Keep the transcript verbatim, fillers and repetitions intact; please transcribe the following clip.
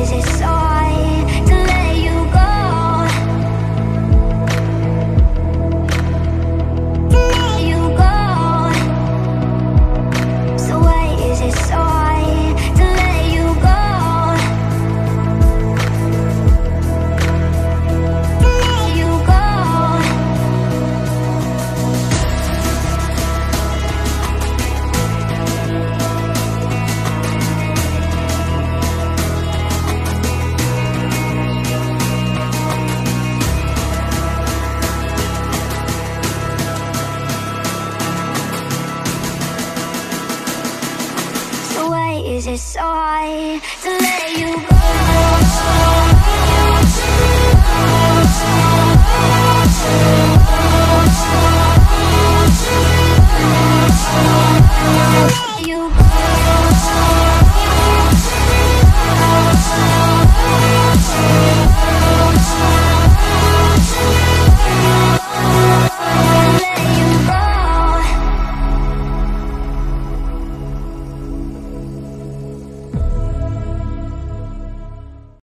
is it so hard to let you go? To let you go. So why is it so hard to let you go? To let you go. So why is it so hard